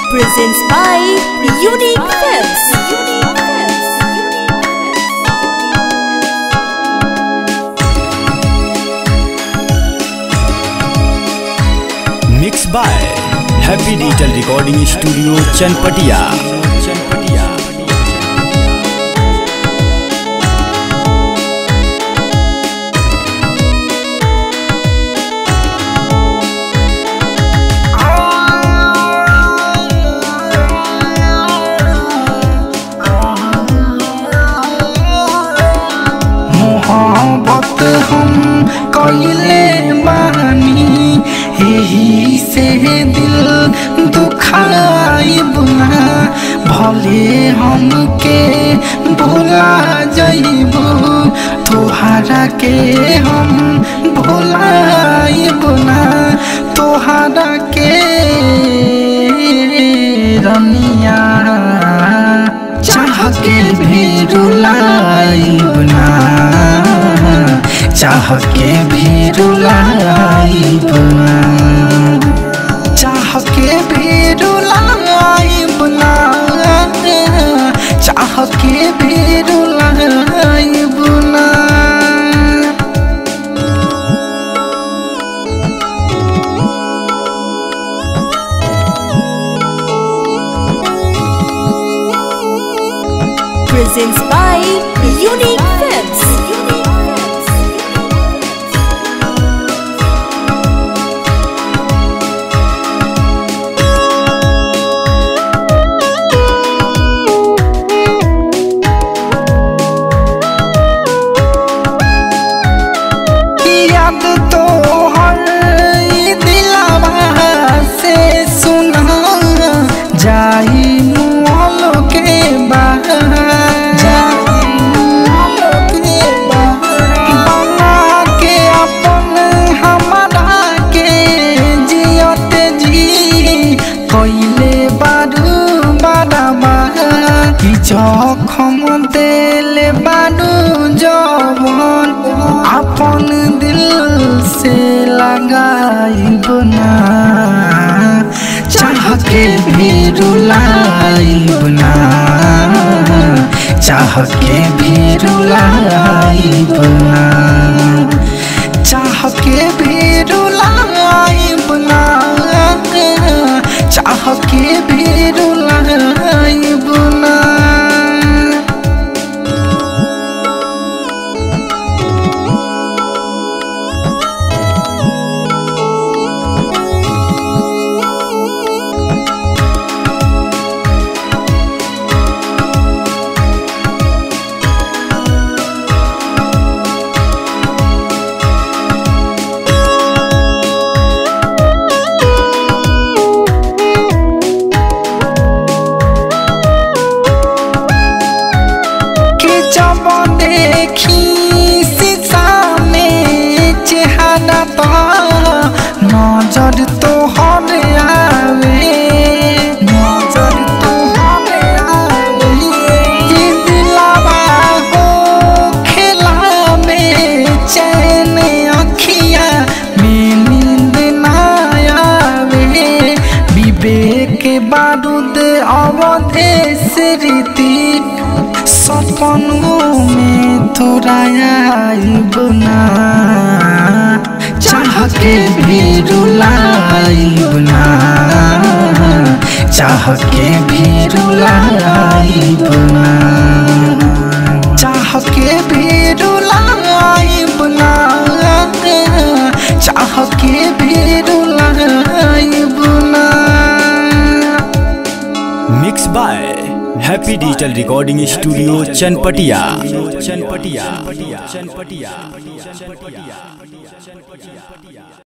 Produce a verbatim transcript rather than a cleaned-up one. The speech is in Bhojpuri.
presents by Unique Films. Mixed by Happy Digital Recording Studio Chanpatia. Chanpatia. मोहब्बत हम कइले बानी यही से दिल दुखाइब ना भले हमके भुला जाइब तोहरा के हम भुलाइब ना तोहरा के रनिया चाह के भी रुलाइब ना चाह के भी रुलाइब ना चाह के भी रुलाइब ना चाह के भी रुलाइब ना Presents by Unique Films. याद तो हर दिलवा से सुना जाई मुआलो के बाहर जखम दिल बानू जवन अपन दिल से लगाइब ना चाह के भी रुलाइब ना चाह के भी रुलाइब ना चाह के भी रुलाइब ना चाह के भी रुलाइब ना देखी शीशा में चेहरा तो नजर तो हर आवे नजर तो हर आवे दिलवा हो खेला में चैन अखिया में नींद ना आवे विवेक बारूद अवधेश रीति सपनों में तोरा आइब ना चाह के भी रुलाइब ना चाह के भी रुलाइब ना चाह के भी रुलाइब ना चाह के भी रुलाइब ना Mixed by Happy Digital Recording Studio Chanpatia. Chanpatia. Chanpatia. Chanpatia.